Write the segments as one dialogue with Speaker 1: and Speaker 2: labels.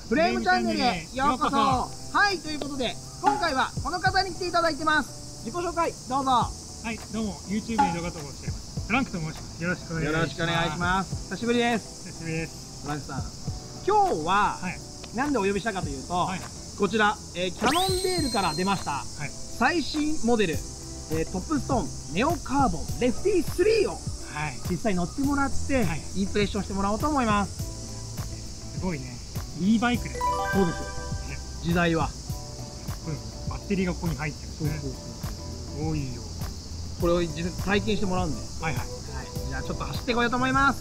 Speaker 1: フレームチャンネルへようこそ。はい、ということで今回はこの方に来ていただいてます。自己紹介どうぞ。
Speaker 2: はい、どうも YouTube で動画投稿していますトランクと申します。よろしくお願いします。
Speaker 1: よろしくお願いします。久しぶりです。
Speaker 2: 久しぶりです。
Speaker 1: トランクさん、今日は、なんでお呼びしたかというと、こちら、キャノンデールから出ました、最新モデル、トップストーンネオカーボンレフティ3を、実際乗ってもらって、インプレッションしてもらおうと思います。
Speaker 2: すごいね、いいバイクです。
Speaker 1: そうですよ、時代は
Speaker 2: バッテリーがここに入ってるんですね。すごいよ。
Speaker 1: これを実際体験してもらうんで、じゃあちょっと走ってこようと思います。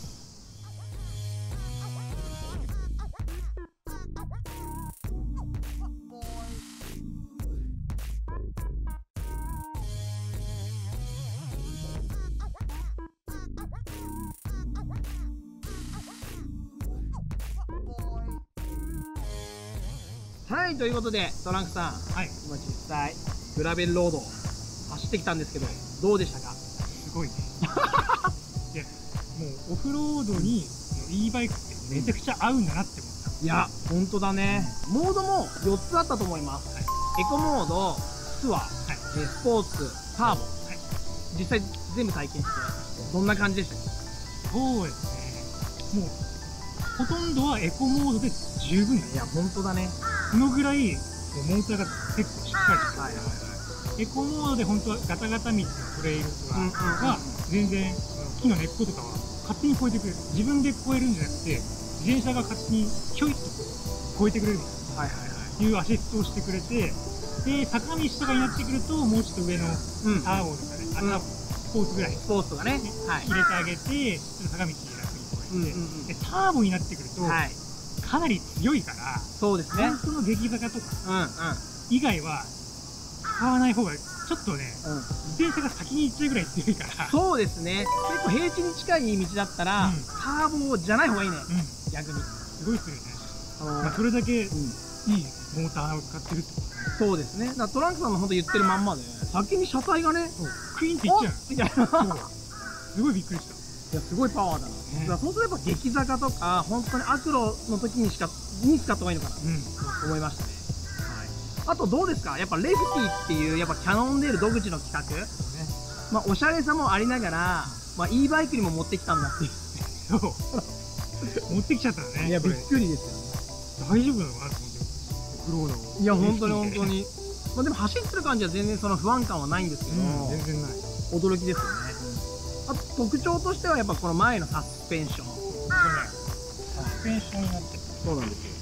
Speaker 1: はい、ということでトランクさん、今実際グラベルロード走ってきたんですけど、どうでしたか？
Speaker 2: すごいね。いや、もうオフロードに e バイクってめちゃくちゃ合うんだなって思った。
Speaker 1: いや、本当だね。モードも4つあったと思います。エコモード、ツアー、スポーツ、ターボ、実際全部体験してどんな感じでしたか？
Speaker 2: そうですね、もうほとんどはエコモードで十分だね。
Speaker 1: いや、本当だね。
Speaker 2: そのぐらいモーターが結構しっかりしてる。エコモードで本当はガタガタ道のトレイルとかは全然木の根っことかは勝手に越えてくれる。自分で越えるんじゃなくて自転車が勝手にひょいっと越えてくれるというアシストをしてくれて、で坂道とかになってくるともうちょっと上のターボとかね、スポーツぐらいスポーツとかね入れてあげて坂道に楽に越えて、でターボになってくるとかなり強いから、そうですね、本当の激坂とか以外は使わない方がちょっとね、自転車が先に行っちゃうぐらい強いから。そうですね、結構平地に近い道だったらターボじゃない方がいいね。逆にすごいするね。それだけいいモーターを使ってるってことね。
Speaker 1: そうですね。だからトランクさんの本当言ってるまんまで、先に車体がね
Speaker 2: クイーンっていっちゃうみたいな。すごいびっくりした。いや、
Speaker 1: すごいパワーだな。そうすれば激坂とか本当にアクロの時に使った方がいいのかなと思いましたね。あとどうですか、やっぱレフティっていうやっぱキャノンデール独自の企画、おしゃれさもありながら、e バイクにも持ってきたんだっていう。
Speaker 2: 持ってきちゃったね。
Speaker 1: いや、びっくりですよね。
Speaker 2: 大丈夫なのかなと思って、オフロード。
Speaker 1: いや、本当に本当に。でも走ってる感じは全然その不安感はないんですけど、
Speaker 2: 全然ない。
Speaker 1: 驚きですよね。あと特徴としてはやっぱこの前のサスペンション。
Speaker 2: サスペンションになってる。
Speaker 1: そうなんですよ。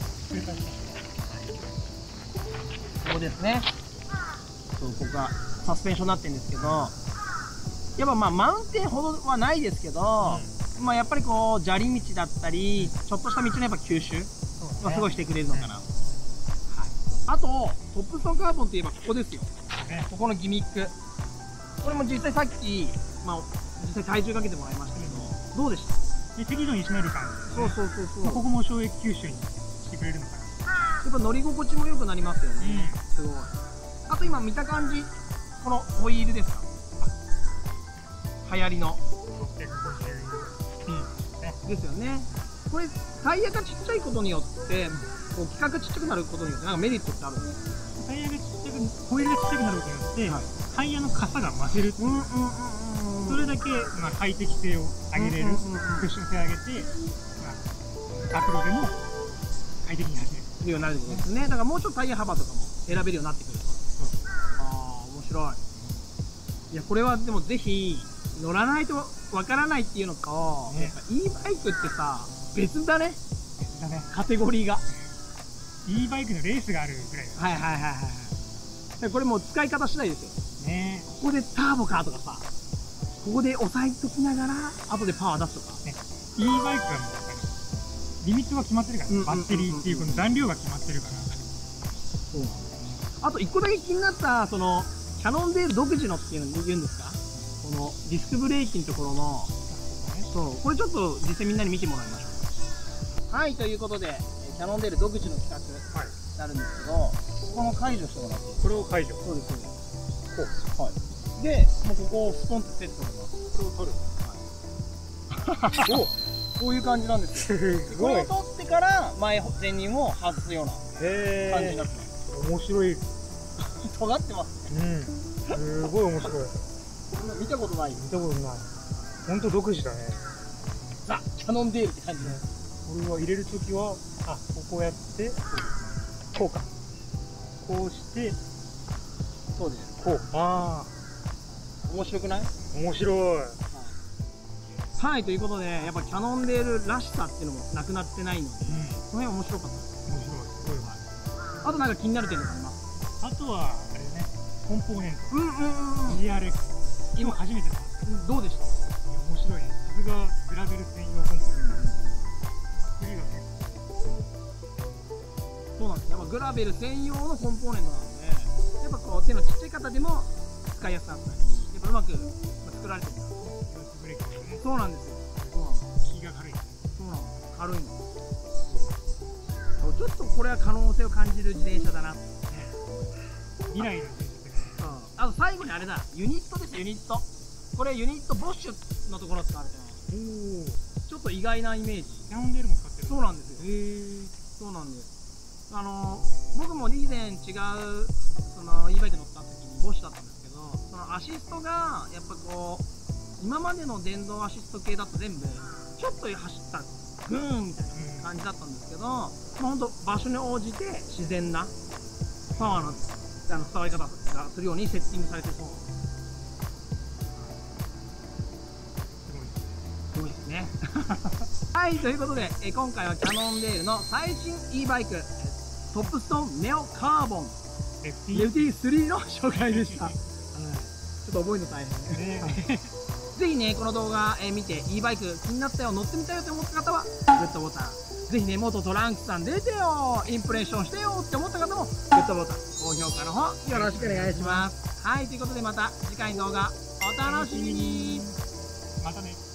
Speaker 1: ここですね。そう、ここがサスペンションになってるんですけど、やっぱマウンテンほどはないですけど、やっぱりこう砂利道だったりちょっとした道のやっぱ吸収はすごいしてくれるのかな。あとトップストーンカーボンといえばここですよ。ここのギミック、これも実際さっき実際体重かけてもらいましたけど、どうでした？
Speaker 2: 適度に締める感じ。ここも衝撃吸収にしてくれるのかな。
Speaker 1: やっぱ乗り心地も良くなりますよね。すごい。あと今見た感じ、このホイールですか、流行りのですよね。これタイヤがちっちゃいことによってこう規格がちっちゃくなることによってなんかメリットってあるんですか？
Speaker 2: タイヤがちっちゃく、ホイールがちっちゃくなることによって、タイヤの傘が増せる。それだけ快適性を上げれる、クッション性を上げて、アクロでも快適に走れる
Speaker 1: ようになるってことですね。だからもうちょっとタイヤ幅とかも選べるようになってくると。ああ、面白い。いや、これはでもぜひ乗らないとわからないっていうのと、やっぱ e バイクってさ、別だね。別だね、カテゴリーが。
Speaker 2: e バイクのレースがあるぐらいだ。
Speaker 1: これもう使い方次第ですよね。ここでターボかとかさ、ここで押さえときながら後でパワー出すとかね。
Speaker 2: e バイクはもうリミットが決まってるから、バッテリーっていうこの残量が決まってるから。
Speaker 1: そう。あと1個だけ気になった、そのキャノンデール独自のっていうの言うんですか、このディスクブレーキのところの、そう、これちょっと実際みんなに見てもらいましょう。はい、ということでキャノンデール独自の企画になるんですけど、この解除してもらっていいですか？これを解除。そうですそうです。こう、はい。で、もうここをスポンとセットします。これを取る。はい。お、こういう感じなんですよ。これを取ってから前輪を外すような感じになってます。
Speaker 2: 面白い。
Speaker 1: 尖ってますね。
Speaker 2: すごい面白い。
Speaker 1: 見たことない。
Speaker 2: 見たことない。本当独自だね。
Speaker 1: ザ・キャノンデールって感じです。
Speaker 2: これは入れるときは、こうやって、こうか。こうして、
Speaker 1: そうです。
Speaker 2: こう。
Speaker 1: 面白くない？
Speaker 2: 面白い。
Speaker 1: はい、ということで、やっぱキャノンデールらしさっていうのもなくなってないので、その辺面白かったです。
Speaker 2: 面白い。すごい。
Speaker 1: あとなんか気になる点とかあります？
Speaker 2: あとは、あれね、コンポーネント。GRX。
Speaker 1: 今
Speaker 2: 初めてだ。
Speaker 1: どうでした？
Speaker 2: 面白いね。さすがグラベル専用コンポーネント。作りが結構。
Speaker 1: そうなんです。やっぱグラベル専用のコンポーネントなんで、やっぱこう手のちっちゃい方でも使いやすかったり、やっぱうまく作られてるんですね。そうなんですよ。そうなんです。
Speaker 2: 気が軽い。
Speaker 1: そうなんです。軽いんです。ちょっとこれは可能性を感じる自転車だな。
Speaker 2: 未来の自転車。
Speaker 1: あと最後にあれだ、ユニットです、ユニット。これユニットボッシュのところ使われてます。ちょっと意外なイメージ。
Speaker 2: キャノンデールも使ってる。
Speaker 1: そうなんですよ。そうなんです。僕も以前違うその e バイク乗った時にボッシュだったんですけど、そのアシストがやっぱこう今までの電動アシスト系だと全部ちょっと走ったグーンみたいな感じだったんですけど、ほんと場所に応じて自然なパワーの伝わり方がするようにセッティングされてそう。すごいですね。はい、ということで今回はキャノンデールの最新 e バイクトップストーンネオカーボンFT3 の紹介でした。ちょっと覚えるの大変ね。ぜひね、この動画見て e バイク気になったよ、乗ってみたいよと思った方はグッドボタン、ぜひね、元トランクさん出てよ、インプレッションしてよって思った方もグッドボタン、高評価の方よろしくお願いします。はい、ということでまた次回の動画お楽しみに。
Speaker 2: またね。